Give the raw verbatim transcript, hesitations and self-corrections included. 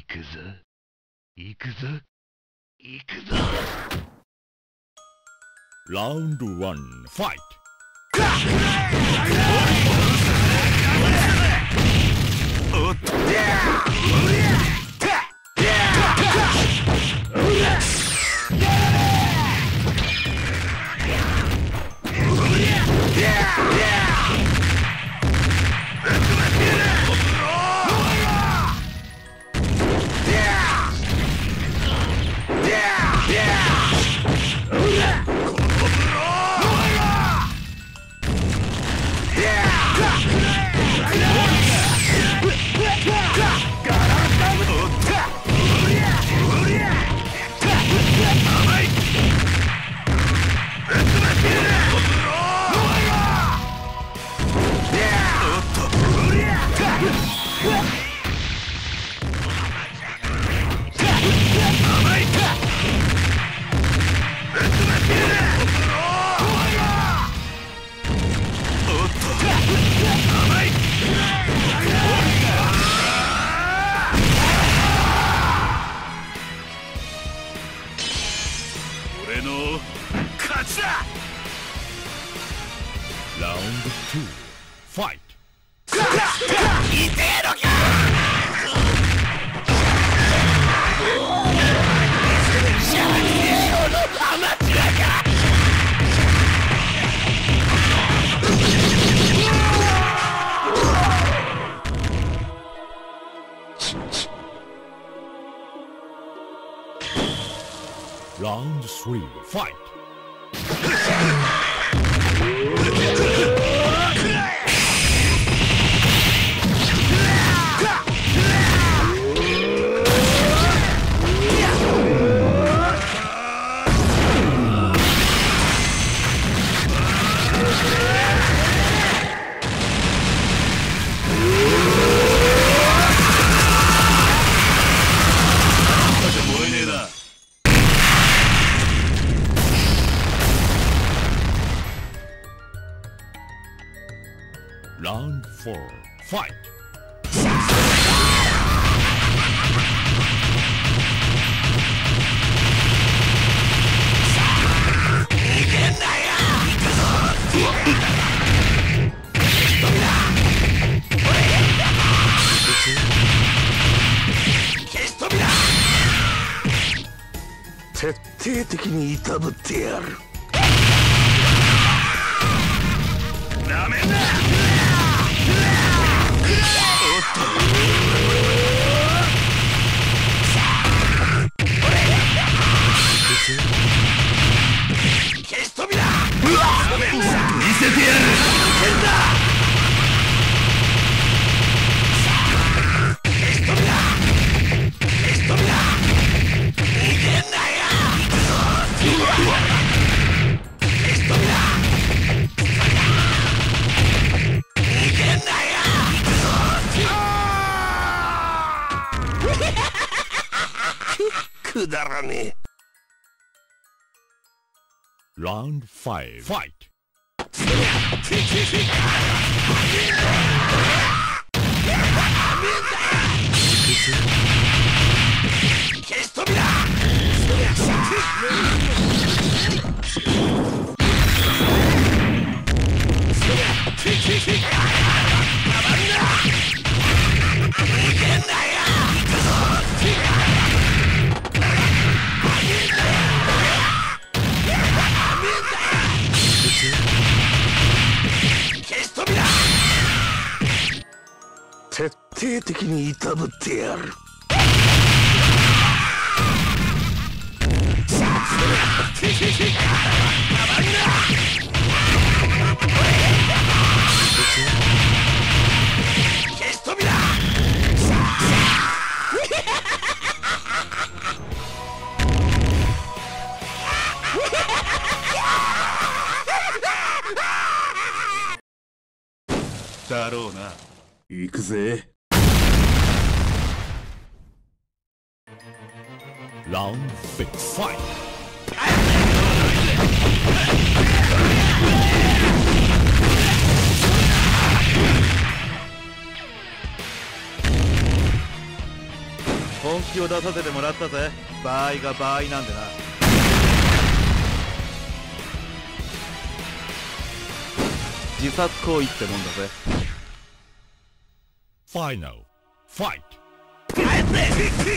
行くぞ行くぞ行くぞ。 ラウンドワンファイト。おっと俺の勝ちだ。ラウンドツーファイト。痛えのか。シャワーのアマチュアか。ラウンドスリーファイト。ラウンドフォーファイト。徹底的にいたぶってやる。なめんな。消し飛びだ。見せてやる。消し飛びだ。消し飛びだ。逃げんなよ。消し飛びだ。逃げんなよ。くだらねえ。ラウンドファイブファイト。消し飛びだ。徹底的にいたぶってやる。消し飛びだ。だろうな。行くぜ。ラウンドシックスファイト。 本気を出させてもらったぜ。場合が場合なんでな。自殺行為ってもんだぜ。 ファイナルファイト。 帰って